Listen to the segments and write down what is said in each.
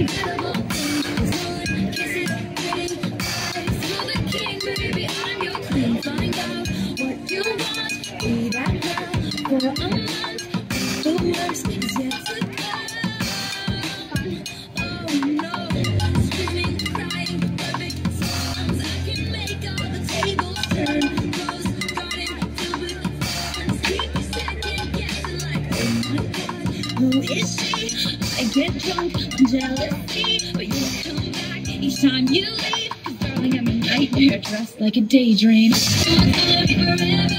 Who is she? I get drunk on jealousy, but you come back each time you leave. 'Cause darling, I'm a nightmare dressed like a daydream. I want to love you forever.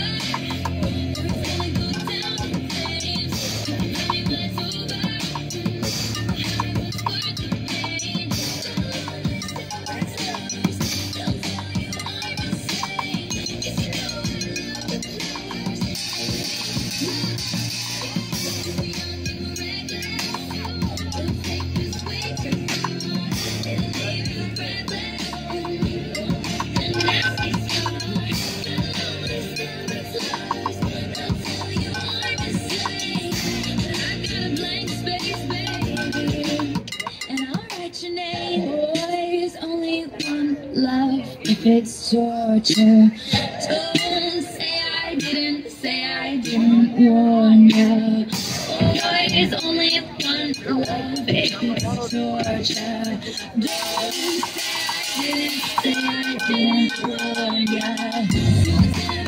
If it's torture, don't say I didn't warn you. Boy, it's only one love if it's torture. Don't say I didn't warn you.